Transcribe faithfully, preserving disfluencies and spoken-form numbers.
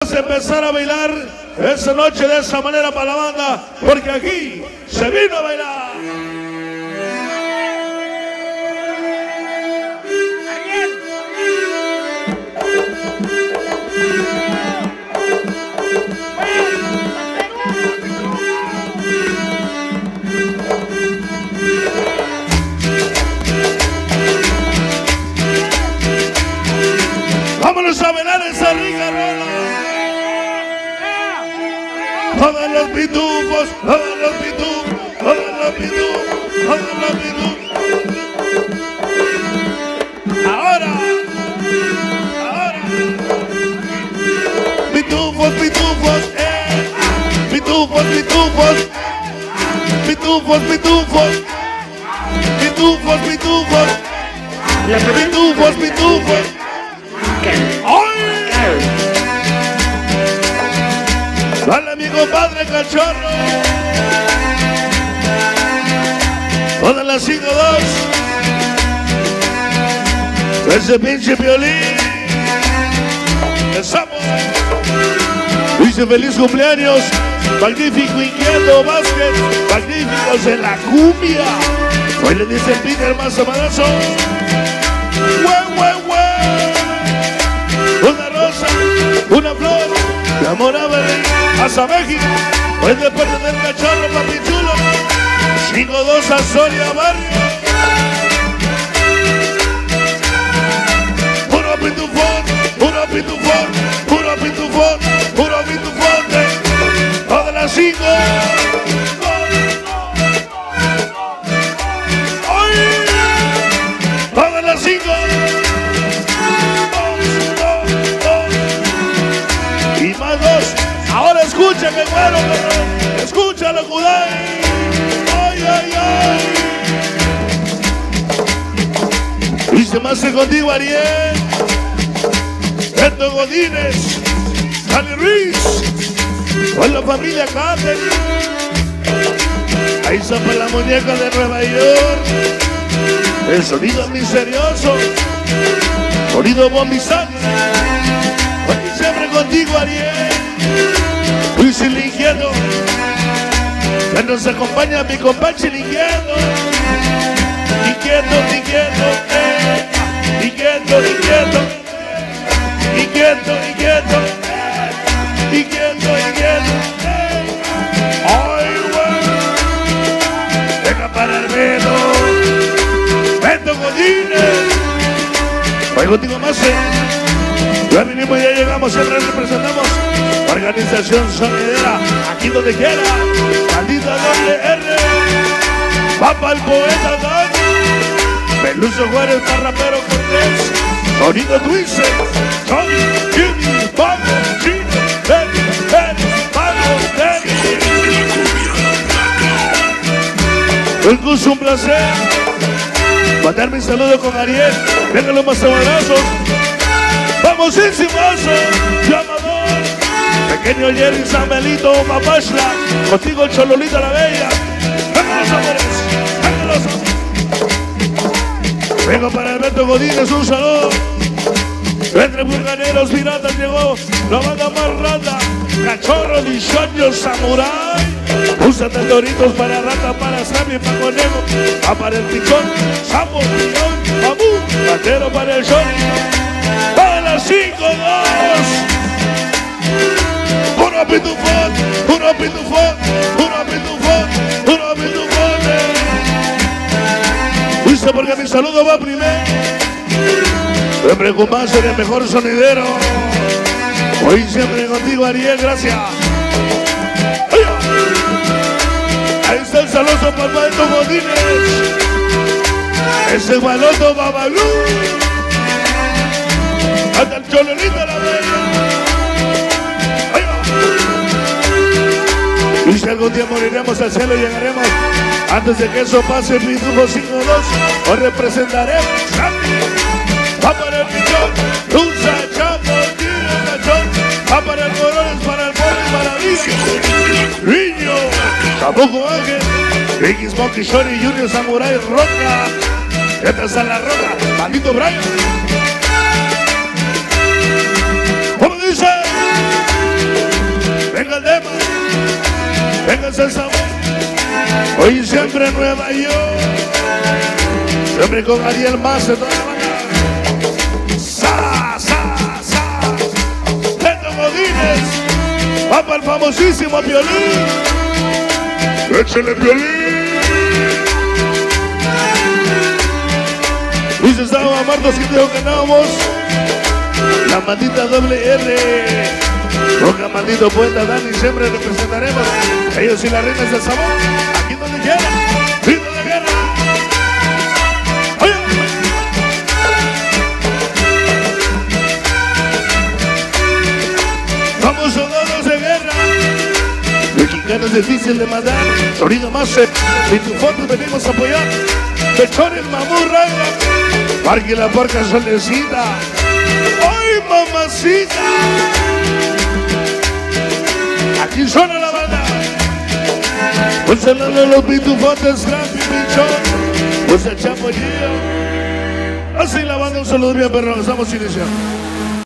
vamos a empezar a bailar esta noche de esa manera para la banda, porque aquí se vino a bailar. Vámonos a bailar esa rica rola. Todos los pitufos, todos los pitufos, todos los pitufos, todos los pitufos. Ahora, ahora. Pitufos, pitufos, eh. Pitufos, pitufos. Pitufos, pitufos. Pitufos, pitufos. Pitufos, pitufos. Dale mi compadre Cachorro. Todas las cinco dos. Ese pinche violín. Empezamos. Dice feliz cumpleaños. Magnífico inquieto Vázquez. Magníficos en la cumbia. Hoy le dice Peter más amarazo. Hue, hue, hue. Una rosa, una flor, de amor a venir hasta México. Hoy de parte del Cachorro, papi chulo. cinco dos a Soria Barrio. Puro pitufón, puro pitufón, puro pitufón, puro pitufón. Todas las cinco. Todas las cinco. Ahora escucha que bueno, escúchalo, Kudai. Ay, ay, ay. Dice más que contigo, Ariel. Beto Godínez, Dani Ruiz, con la familia Cáceres. Ahí está para la muñeca de Nueva York. El sonido misterioso, sonido bombizante. Siempre contigo, Ariel. Luis el Inquieto. Ya nos acompaña mi compadre el Inquieto. Inquieto, inquieto, eh. Inquieto, inquieto. Inquieto, inquieto, eh. Inquieto, inquieto, eh. Ay, güey. Venga para el Beto. Beto Godínez. Hoy contigo más, eh. Ya vinimos, ya llegamos, siempre representamos Organización Sonidera, aquí donde quiera. Maldita doble R. Papa el poeta Dani. Peluso Juárez, Parrapero Cortés. Sonido Twister. Tony, Jimmy, Paco, Chino, Benny, Benny, Paco, Benny. El gusto, un placer. Mandar mi saludo con Ariel. Vengan los más abrazos. Famosísimos, llamador, pequeño Jerry Samuelito, Papashla, contigo el Chololito la Bella. Venga los amores, venga los amores. Vengo para el Beto Godínez, un saludo. Entre burganeros piratas llegó la banda más rata. Cachorro, dichoño, samurai. Usa Doritos para rata, para Sammy, para conejo. Va para el pichón, sapo, piñón, babú. Batero para el short. Para las cinco dos. Puro pitufón, puro pitufón, puro pitufón, puro pitufón. Dice porque mi saludo va primero. Siempre con más el mejor sonidero. Hoy siempre contigo, Ariel, gracias. Ahí está el saludo para el Beto Godínez. Ese baloto Babalú. Hasta el Chololito la Bella. Y si algún día moriremos al cielo, llegaremos. Antes de que eso pase, Pitufo cinco dos. Hoy representaremos. Va para el pichón, Dulce, Chapo, Tiro, Cachón. Va para el Corones, para el Pobre, para Vicio. Niño, Tampoco Ángel, Ricky Smokey, Shorty, Junior, Samurai, Roca. Esta es la Roca, maldito Brian. ¿Cómo dice? Arenas del Sabor. Hoy siempre en Nueva York. Siempre con Ariel Más de toda la banda. Sa, sa, sa. Beto Godínez. Va para el famosísimo Piolín. Échale Piolín. Luis estaba Marcos que dijo que ganábamos. La maldita doble R. Roca maldito poeta Dani, siempre representaremos. Ellos y las reinas del sabor. Aquí donde quiera. Grito de guerra. Oye. Somos soldados de guerra. Mexicano es difícil de matar. Torino más. Y tu foto venimos a apoyar. Pechón el mamú ranga. Parque la porca solecita. ¡Ay, mamacita! Aquí suena la banda. Un saludo a los pitufotes, Rampi, Pichón. Pues el chapollillo. Así la banda, un saludo bien, perro. Estamos iniciando.